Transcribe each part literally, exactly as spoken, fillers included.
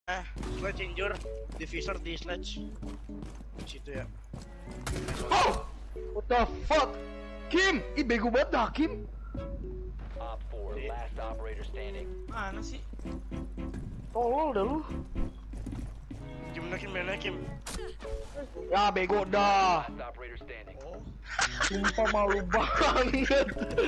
Eh, sledge injure, divisor di sledge. Di situ ya. Oh! What the fuck? Kim! Ih bego banget dah Kim. Op four, last operator standing. Mana sih? Tolol dah lu. Gimana Kim, gimana Kim? Ya bego dah. Last operator standing. Oh. Sumpah malu banget.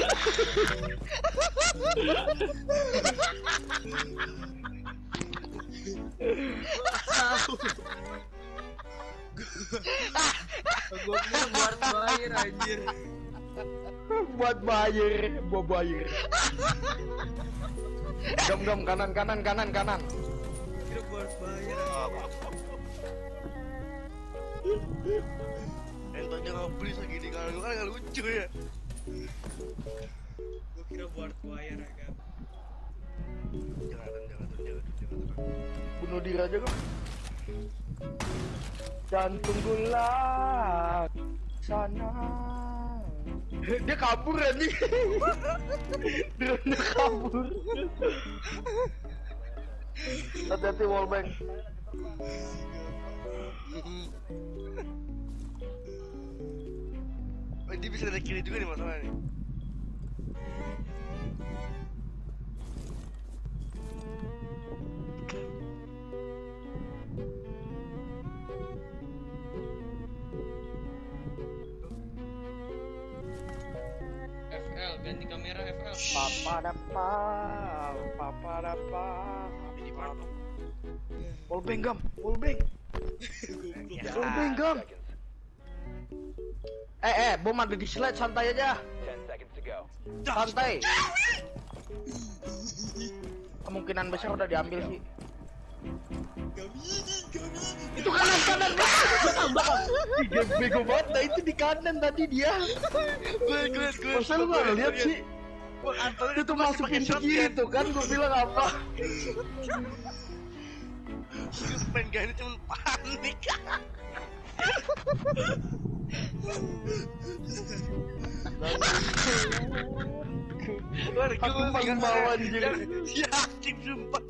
Gue kira buat bayar anjir. Buat bayar, buat bayar. Gam gam kanan kanan kanan kanan. Kira buat bayar. Entahnya ngabris lagi di kanan lu kan gak lucu ya. Gue kira buat bayar ya kan. Jangan, jangan, jangan, jangan. Bunuh diri aja kok. Jantung gulat sana. Dia kabur anjing. Dia kabur. Hati-hati wallbang. Oh, dia bisa dari kiri juga nih masalahnya nih. F L ganti kamera F L. Papa dapat, papa dapat. Ini mana? Wallbang gam, wallbang. Wallbang gam. Eh eh, bom ada di slide, santai aja. Ten seconds to go. Santai. Kemungkinan besar udah diambil sih. Itu kanan kanan belakang. Dia bego banget, nah itu di kanan tadi dia. Gue, gue, gue. Masa lu gak lihat sih? Gue antara Itu masukin segitu kan, gue bilang apa? Gue pengen gak ini cuma panik. Aku paling bawah anjir. Yakin sumpah.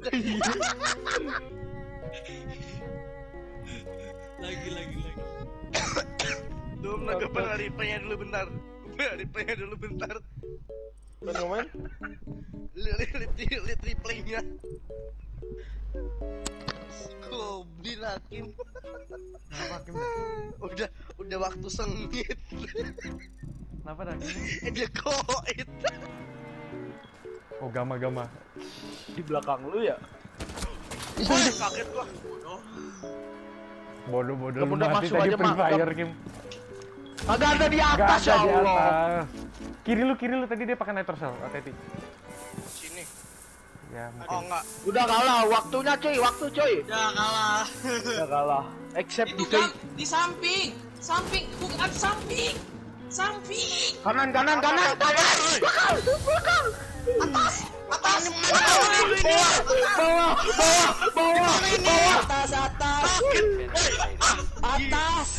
Lagi lagi lagi. Belum nanggapan Arifanya dulu bentar. Arifanya dulu bentar. Mana main? Lihat lihat lihat replaynya. Goblin Hakim. Kenapa Hakim? Udah udah waktu sengit. Kenapa dah? Eh, dia koit. Oh gama gama. Di belakang lu ya? Wah, kaget gua. Bodoh bodoh Kamu lu udah mati masuk tadi aja, Free Mak. Fire Kim. Agak ada di Gak atas ada ya di Allah. atas. Kiri lu kiri lu tadi dia pakai nitro cell, hati-hati. Sini. Ya Oh mungkin. enggak. Udah kalah, waktunya cuy, waktu cuy. Udah kalah. Udah kalah. Except Itu di kan di samping, samping, bukan samping, samping. kanan kanan kanan kanan. Belakang, belakang. Atas, atas, Bawah, bawah, bawah, bawah, bawah. atas, atas, atas.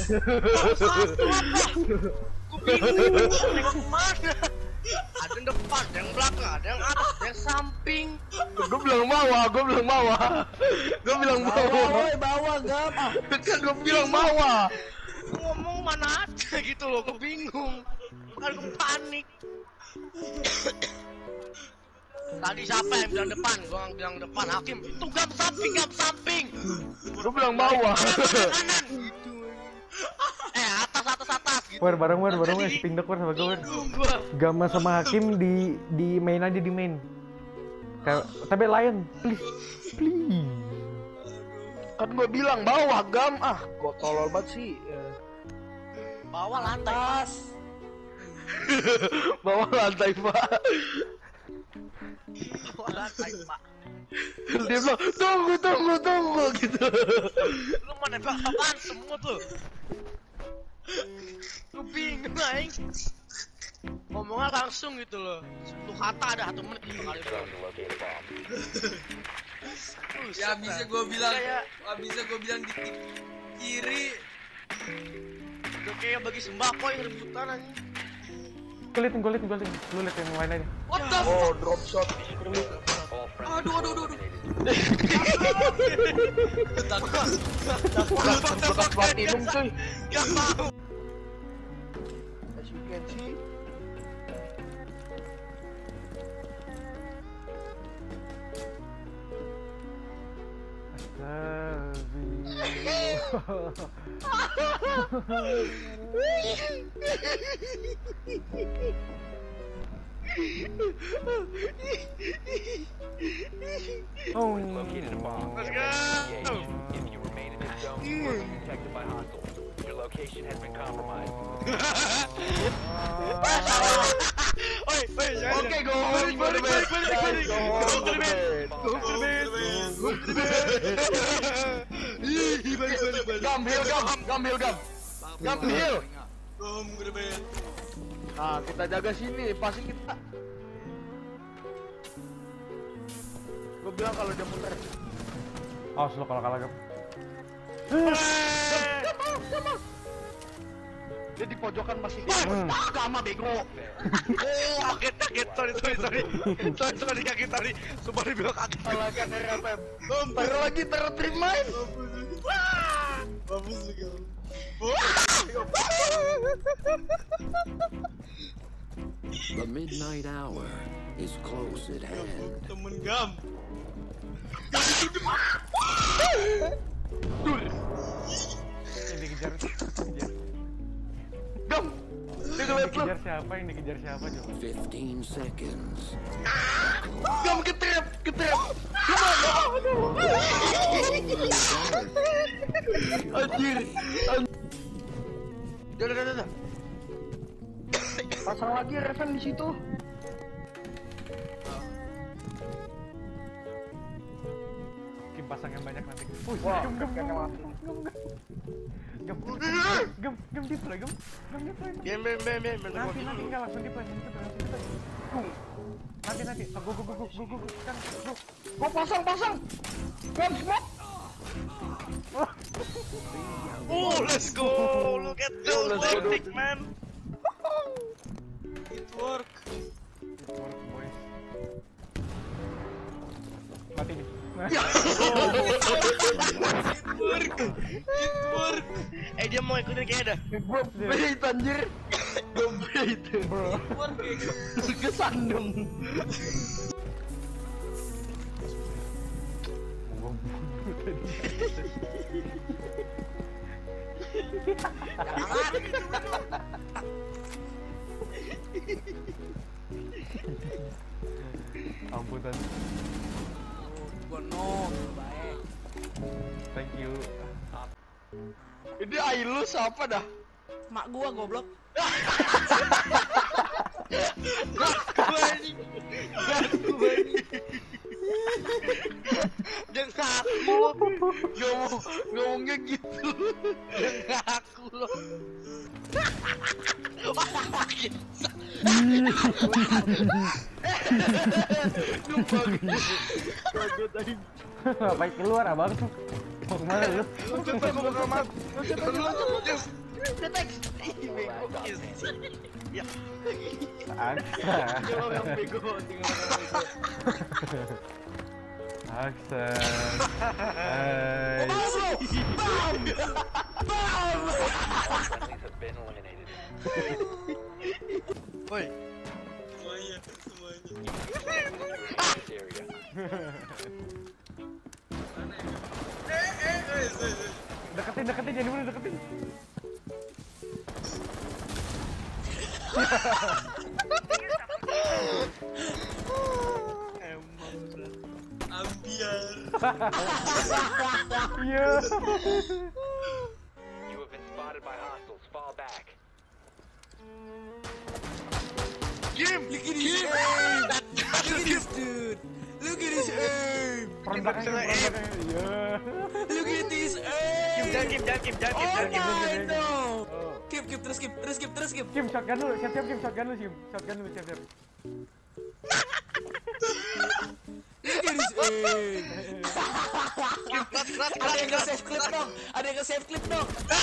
Gua bingung. Tengok mana? Ada yang depan, ada yang belakang, ada yang atas, ada yang samping. Gue bilang bawah, gue bilang bawah. Gue bilang bawah. Woi, bawah gam. Ah, Kan gue bilang bawah. Gua ngomong mana aja gitu loh, gua bingung. Bukan gua panik. Tadi siapa yang bilang depan? Gua yang bilang depan, Hakim. Itu gam samping, gam samping. Gue bilang bawah. Kanan gitu. Eh, atas, atas, atas gitu. War bareng war bareng war ping dok war sama gue war. Bingung gua. Gama sama Hakim di di main aja di main. Kayak tapi Lion, please, please. Kan gue bilang bawah gam. Ah, gue tolol banget sih. Bawah lantai. atas. Bawah lantai pak. Bawah lantai, Pak. Dia bilang tunggu tunggu tunggu gitu. Lu mau nembak apaan semua tuh? Lu bingung aing. Ngomongnya langsung gitu loh. Satu kata ada satu menit gitu kali bro. Drone to locate a bomb. Ya bisa gue bilang, Kayak ah, bisa gue bilang di kiri. udah kayak bagi sembako yang rebutan aja. Gue liatin, gue liatin, gue liatin. Lu liat yang lain aja. What the Oh drop shot. All Aduh, aduh, aduh, aduh. Bekas platinum cuy. Gak mau. As you can see. Oh, Located a bomb. Let's Engage. go. If you remain in this zone, you will be detected by hostiles. Your location has been compromised. Oi, oi, jangan. Oke, go home, balik, balik, balik, balik, balik. Go Go home, to the bed. go Go to the bed. Go to the bed. Ih, balik, balik, balik. Gam hill, gam, gam hill, gam. Gam hill. Go home, go to bed. Nah, kita jaga sini, pasti kita. Gue bilang kalau dia muter. awas lo kalau kalah gam. Dia di pojokan masih di. Hmm. Gama bego. Oh, kaget, kaget. Sorry, sorry, sorry. Sorry, sorry, kaget tadi. Sumpah dibilang kaget. Salah kan R F M. Taruh lagi, taruh terima. Bagus juga. The midnight hour is close at hand. Temen gam. Yang dikejar, dikejar. Gam. Dia Yang ngeliat lu. dikejar siapa? Yang dikejar siapa coba? Fifteen seconds. Gam ketrap, ketrap. Anjir. Udah, udah, udah, udah. Pasang lagi R F M di situ. Kim pasang yang banyak nanti. Wih, Wah, gem, gem, gem, kakaknya mati. gem, gem, gem, gem, di play, gem, gem, di play. Bem, bem, bem, bem. Nanti, nanti enggak langsung di play, langsung di play, langsung di play. Nanti, nanti, go, go, go, go, go, go, go, kan, go. Gua pasang, pasang. Gam smoke. Oh, let's go. Look at those Let's go. tactics, man. It work. It work, boys. Mati nih. It work. It work. Eh, dia mau ikutin kayaknya dah. Gua bait anjir. Gua bait. Bro. Kesandung. Gua bunuh tadi. Ampun tadi. Gua no, baik. Thank you. Ini Ailu siapa dah? Mak gua goblok. Dia ngaku. Ngomong, ngomongnya gitu. Dia ngaku loh. Kaget tadi. Ngapain keluar abang? Mau kemana lu? Coba gua ke rumah. Ya. Aksa. Tinggal orang bego, tinggal orang bego. Aksa. Hai. Friendlies have been eliminated. Woi. Semuanya, semuanya. Area. Deketin, deketin, jangan dulu deketin. Ambiar. Iya. You have been spotted by hostiles. Fall back. Kim, Look at his aim. Look at this dude. Look at his aim. Perontakannya, perontakannya. Iya. Look at this Kim, aim. jangan Kim, jangan Kim, jangan Kim, Oh jangan Kim. my no. Oh. Keep, keep, terus keep, terus keep, terus keep. Kim, shotgun dulu, siap-siap Kim, shotgun dulu Kim. Shotgun dulu, siap-siap. Look at his aim. Kim, keras, keras, Ada yang keras, nge-save clip dong. Ada yang nge-save clip dong.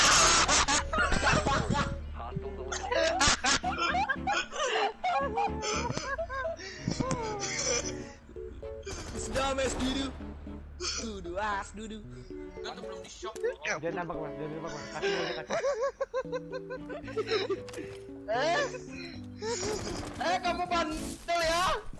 Hostiles eliminated. This as dudu. Dudu as dudu. Enggak tuh belum di shock. Jangan nambah mas, jangan nambah mas. Kaki dulu, kaki. Eh, eh kamu bandel ya?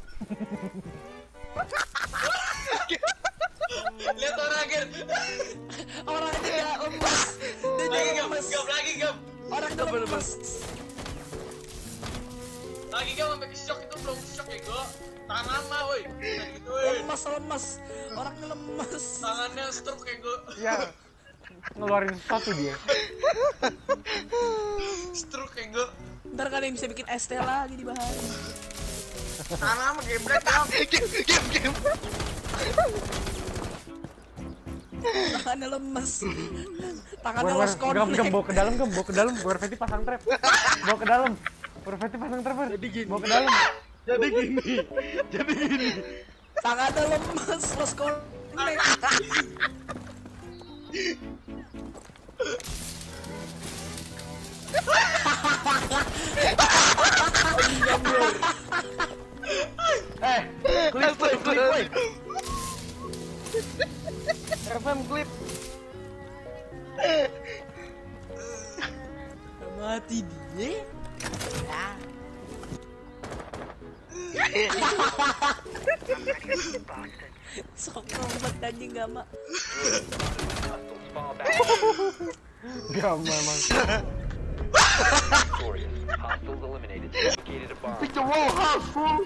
Lihat orang kan. Orangnya tidak lemas. Dia juga lemas. Gap lagi gap. Orangnya lemas. Lagi gap sampai ke shock itu belum shock ya gua. Tahan lama woi. Gitu lemas lemas. Orangnya lemas. Tangannya stroke kayak gua. Ya. Ngeluarin sesuatu dia. Stroke kayak gua. Ntar kan yang bisa bikin S T lagi di bahaya. Tahan lama game break game game game. Tangannya lemes. Tangannya War, war, lost gem, gem, connect. bawa ke dalam, gem, bawa ke dalam. War Fetty pasang trap. Bawa ke dalam. War Fetty pasang trap, War. Jadi gini. Bawa ke dalam. Jadi gini. Jadi gini. Tangannya lemes, lost connect. Eh, klip, klip, klip, klip. R F M klip. Mati dia. Sok banget anjing Gama. Hostiles fall back. Gam memang. Victorious. Hostiles eliminated. Located a bomb. Pick the wrong house, fool.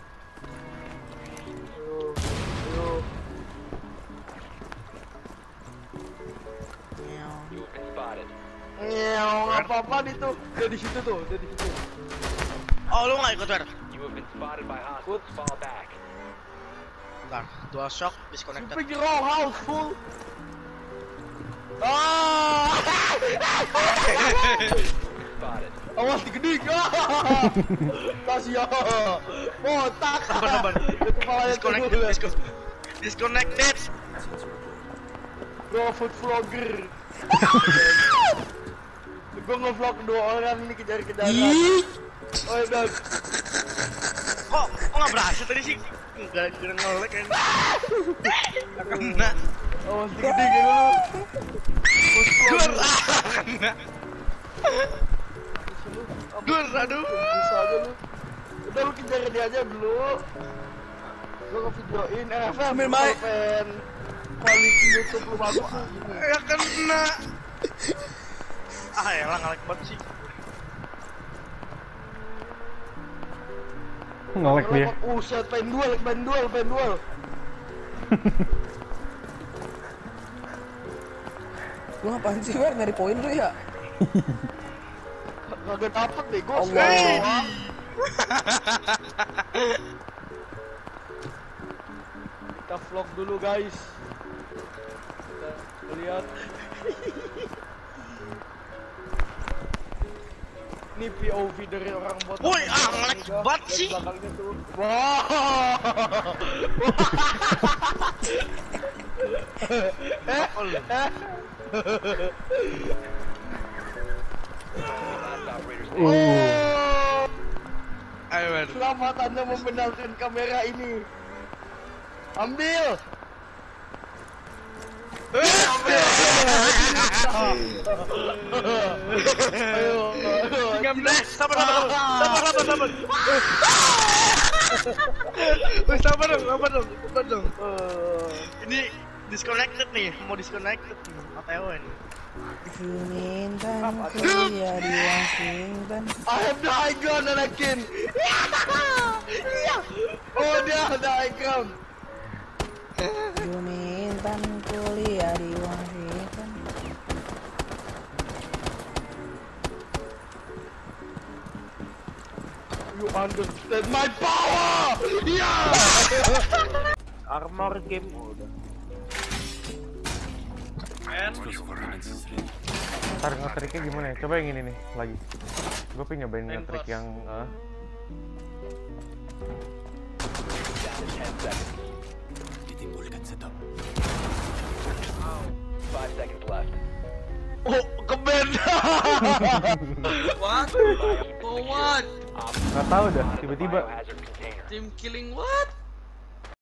You have been spotted. Ngeong, apa-apa itu. Dia di situ tuh, dia di situ. Oh lu nggak ikut Wer? You have been spotted by hostiles. Fall back. Bentar, dual shock disconnected. Pick the wrong house, fool. Ah! Spotted. Awas digeding. Ah! Kasihan. Botak. Sabar sabar. Itu kepalanya Disconnected, dulu. disconnected. Disconnected. Bro, food vlogger. Gue nge-vlog dua orang ini kejar-kejaran. Oh, dan Kok kok nggak berhasil tadi sih? Enggak kena nolek kan. Nggak kena. awas digeding ya lu. Food Dur, vlogger. ah, kena. Dur, aduh. Bisa aja lu. Udah lu kejar dia aja dulu. Gue nge-videoin R F M. Ambil mic. Fan. Quality YouTube lu bagus tuh. Ya kena. Ah ya lah ngalek banget sih. Ngelek dia. Uset, pengen duel, pengen duel, pengen duel. Lu ngapain sih Wer nyari poin lu ya? Kagak dapet deh, gue Allah. Kita vlog dulu guys. Kita lihat. Ini P O V dari orang bot. Woi, ah, ngelek banget Dari sih. belakangnya tuh. Wow. Apa lu? Last operators. Oh. Ayo Wer. Selamat Anda membenarkan kamera ini. Ambil. Ayo, ayo. tiga belas. Sabar sabar sabar sabar sabar. Wih, sabar dong, sabar dong, sabar dong. Eh, Ini disconnected nih, mau disconnected nih. O T W nih. Minta kuliah di Washington. I have the high ground Anakin. Iya. Oh dia ada high ground. Minta kuliah di Washington. You understand my power? Iya. Armor game udah. Ntar nge-tricknya gimana ya? Coba yang ini nih lagi. Gue pengen nyobain nge-trick yang uh, Down to ten seconds. Five seconds left. Oh, keben. What? For what? nggak tahu dah tiba-tiba. Biohazard container. Team killing what?